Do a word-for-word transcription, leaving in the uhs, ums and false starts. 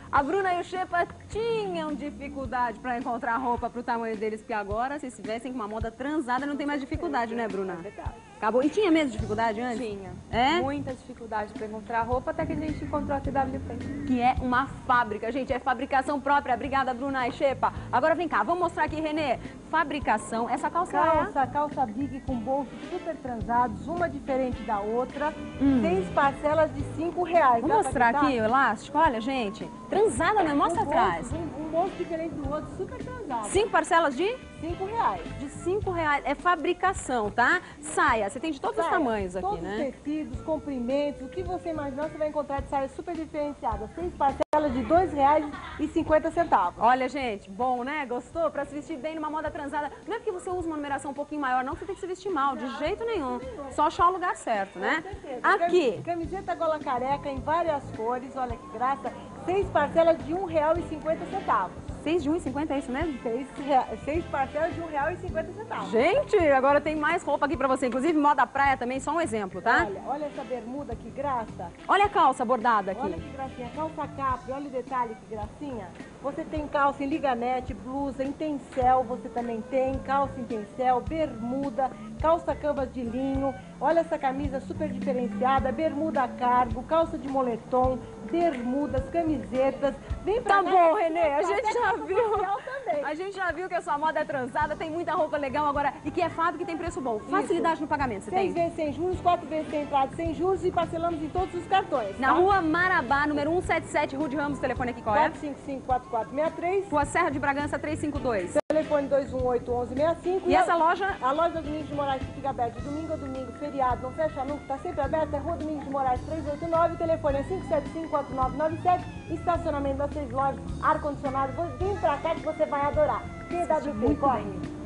A Bruna e o Xepa tinham dificuldade para encontrar roupa pro tamanho deles, porque agora, se estivessem com uma moda transada, não tem mais dificuldade, né, Bruna? É verdade. Acabou. E tinha mesmo dificuldade antes? Tinha. É? Muita dificuldade para encontrar roupa, até que a gente encontrou a T W P. Que é uma fábrica, gente, é fabricação própria. Obrigada, Bruna e Xepa. Agora vem cá, vamos mostrar aqui, Renê. Fabricação, essa calça Calça, calça big com bolsos super transados, uma diferente da outra. Hum. Seis parcelas de cinco reais. Vou Dá pra mostrar acreditar? aqui o elástico, olha, gente. Transada, né? Mostra um atrás. Bolso, um, um bolso diferente do outro, super transado. Cinco parcelas de? Cinco reais. De cinco reais. É fabricação, tá? Saia, você tem de todos Saia, os tamanhos aqui, todos né? os tecidos, comprimentos, o que você imaginar, você vai encontrar de saia super diferenciada. Seis parcelas de dois reais e cinquenta centavos. Olha, gente, bom, né? Gostou? Pra se vestir bem numa moda transada. Não é porque você usa uma numeração um pouquinho maior, não, que você tem que se vestir mal, de jeito nenhum. Só achar o lugar certo, né? Com certeza. Aqui. Camiseta gola careca em várias cores, olha que graça. Seis parcelas de um real e cinquenta centavos. Seis de um e cinquenta, é isso mesmo? Seis, rea- seis parcelas de um real e cinquenta centavos. Gente, agora tem mais roupa aqui pra você. Inclusive moda praia também, só um exemplo, tá? Olha, olha essa bermuda, que graça. Olha a calça bordada aqui. Olha que gracinha. Calça capri, olha o detalhe, que gracinha. Você tem calça em liganete, blusa em tencel, você também tem. Calça em tencel, bermuda, calça canvas de linho. Olha essa camisa super diferenciada, bermuda a cargo, calça de moletom, bermudas, camisetas. Vem pra Tá cá, bom, Renê, a até gente já calça viu. social também. A gente já viu que a sua moda é transada, tem muita roupa legal agora e que é fábrica e tem preço bom. Facilidade no pagamento, você Seis tem? vezes sem juros, quatro vezes sem entrada sem juros e parcelamos em todos os cartões. Na tá? rua Marabá, número cento e setenta e sete, Rua de Ramos, telefone aqui qual é? quatro cinco cinco, quatro quatro seis três, Rua Serra de Bragança trezentos e cinquenta e dois. telefone dois um oito, um um seis cinco. E essa loja? A loja Domingos de Moraes que fica aberta de domingo a domingo, feriado, não fecha nunca, está sempre aberta, é Rua Domingos de Moraes trezentos e oitenta e nove, telefone é cinco sete cinco, quatro nove nove sete, estacionamento das seis lojas, ar-condicionado, vem pra cá que você vai adorar. T W P, corre!